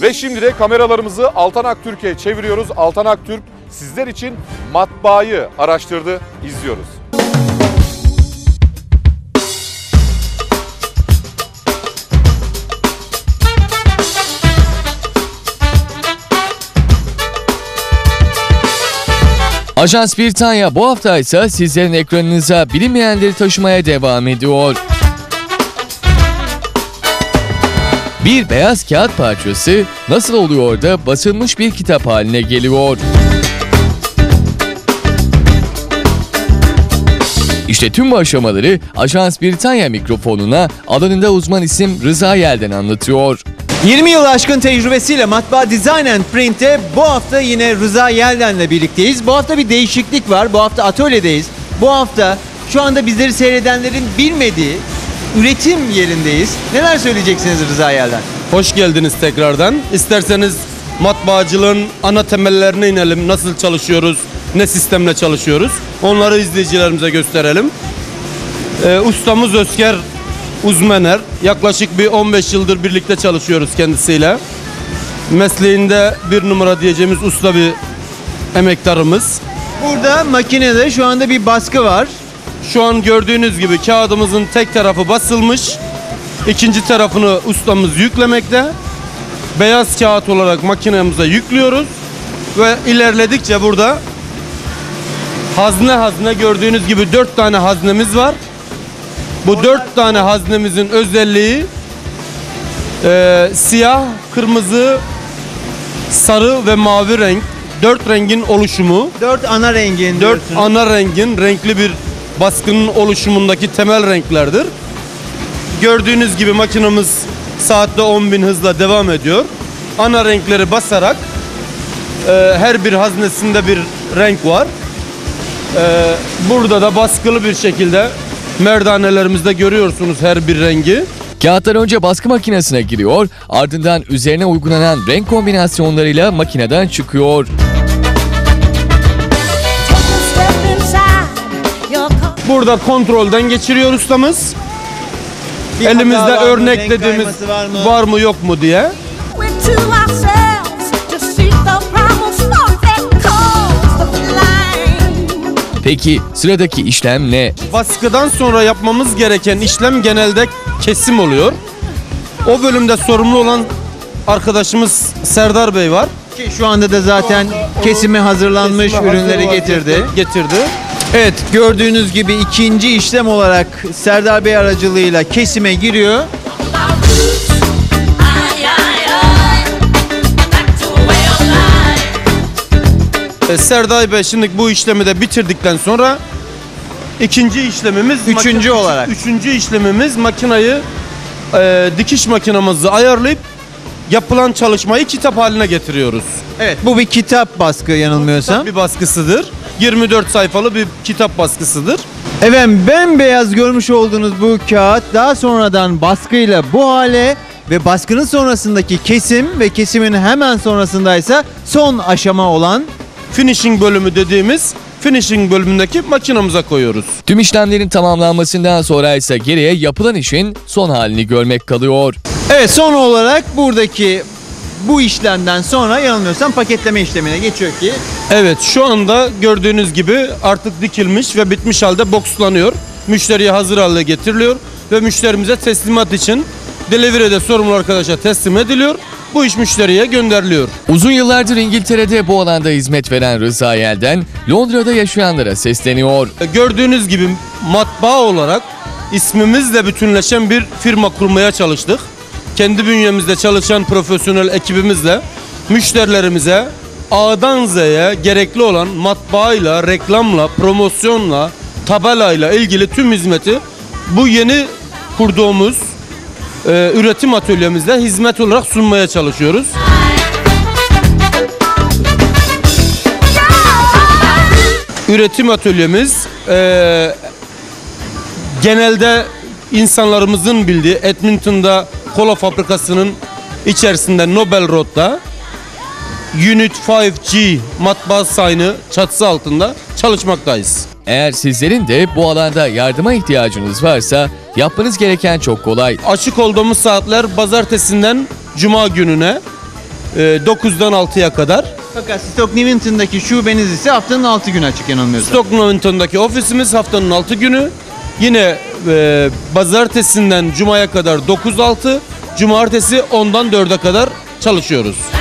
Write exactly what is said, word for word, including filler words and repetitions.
Ve şimdi de kameralarımızı Altan Aktürk'e çeviriyoruz. Altan Aktürk sizler için matbaayı araştırdı. İzliyoruz. Ajans Britanya bu hafta ise sizlerin ekranınıza bilinmeyenleri taşımaya devam ediyor. Bir beyaz kağıt parçası nasıl oluyor da basılmış bir kitap haline geliyor? İşte tüm bu aşamaları Ajans Britanya mikrofonuna alanında uzman isim Rıza Yelden anlatıyor. yirmi yıl aşkın tecrübesiyle Matbaa Design and Print'te bu hafta yine Rıza Yelden'le birlikteyiz. Bu hafta bir değişiklik var. Bu hafta atölyedeyiz. Bu hafta şu anda bizleri seyredenlerin bilmediği üretim yerindeyiz. Neler söyleyeceksiniz Rıza Yelden? Hoş geldiniz tekrardan. İsterseniz matbaacılığın ana temellerine inelim. Nasıl çalışıyoruz, ne sistemle çalışıyoruz. Onları izleyicilerimize gösterelim. Ee, ustamız Özker Uzmener. Yaklaşık bir on beş yıldır birlikte çalışıyoruz kendisiyle. Mesleğinde bir numara diyeceğimiz usta bir emektarımız. Burada makinede şu anda bir baskı var. Şu an gördüğünüz gibi kağıdımızın tek tarafı basılmış. İkinci tarafını ustamız yüklemekte. Beyaz kağıt olarak makinemize yüklüyoruz. Ve ilerledikçe burada hazne hazne gördüğünüz gibi dört tane haznemiz var. Bu dört tane haznemizin özelliği e, siyah, kırmızı, sarı ve mavi renk. Dört rengin oluşumu. Dört ana rengin Dört diyorsunuz. ana rengin renkli bir baskının oluşumundaki temel renklerdir. Gördüğünüz gibi makinamız saatte on bin hızla devam ediyor. Ana renkleri basarak e, her bir haznesinde bir renk var. E, burada da baskılı bir şekilde merdanelerimizde görüyorsunuz her bir rengi. Kağıtlar önce baskı makinesine giriyor, ardından üzerine uygulanan renk kombinasyonlarıyla makineden çıkıyor. Burada kontrolden geçiriyor ustamız. Bir Elimizde hata var mı, örnek renk dediğimiz kayması var mı? var mı yok mu diye. Peki sıradaki işlem ne? Baskıdan sonra yapmamız gereken işlem genelde kesim oluyor. O bölümde sorumlu olan arkadaşımız Serdar Bey var. Ki şu anda da zaten kesime hazırlanmış Kesime ürünleri hazır getirdi. vaziyette Getirdi. Evet, gördüğünüz gibi ikinci işlem olarak Serdar Bey aracılığıyla kesime giriyor. E, Serdar Bey şimdi bu işlemi de bitirdikten sonra ikinci işlemimiz Üçüncü makine- olarak. Üçüncü işlemimiz makinayı e, dikiş makinamızı ayarlayıp yapılan çalışmayı kitap haline getiriyoruz. Evet, bu bir kitap baskı yanılmıyorsam. Kitap bir baskısıdır. yirmi dört sayfalı bir kitap baskısıdır. Efendim, bembeyaz görmüş olduğunuz bu kağıt daha sonradan baskıyla bu hale ve baskının sonrasındaki kesim ve kesimin hemen sonrasındaysa son aşama olan Finishing bölümü dediğimiz finishing bölümündeki makinamıza koyuyoruz. Tüm işlemlerin tamamlanmasından sonra ise geriye yapılan işin son halini görmek kalıyor. evet, son olarak buradaki bu işlemden sonra yanılmıyorsam paketleme işlemine geçiyor ki Evet, şu anda gördüğünüz gibi artık dikilmiş ve bitmiş halde bokslanıyor. Müşteriye hazır halde getiriliyor ve müşterimize teslimat için delivery'de sorumlu arkadaşa teslim ediliyor. Bu iş müşteriye gönderiliyor. Uzun yıllardır İngiltere'de bu alanda hizmet veren Rıza Yelden, Londra'da yaşayanlara sesleniyor. Gördüğünüz gibi matbaa olarak ismimizle bütünleşen bir firma kurmaya çalıştık. Kendi bünyemizde çalışan profesyonel ekibimizle müşterilerimize A'dan Z'ye gerekli olan matbaayla, reklamla, promosyonla, tabelayla ilgili tüm hizmeti bu yeni kurduğumuz e, üretim atölyemizde hizmet olarak sunmaya çalışıyoruz. Üretim atölyemiz e, genelde insanlarımızın bildiği Edmonton'da kola fabrikasının içerisinde Nobel Road'da Unit beş G matbaa sayını çatısı altında çalışmaktayız. Eğer sizlerin de bu alanda yardıma ihtiyacınız varsa yapmanız gereken çok kolay. Açık olduğumuz saatler pazartesinden cuma gününe e, dokuzdan altıya kadar. Fakat Stoke Newington'daki şubeniz ise haftanın altı günü açık yanılmıyorsam. Stoke Newington'daki ofisimiz haftanın altı günü. Yine e, pazartesinden cumaya kadar dokuz altı, cumartesi ondan dörde kadar çalışıyoruz.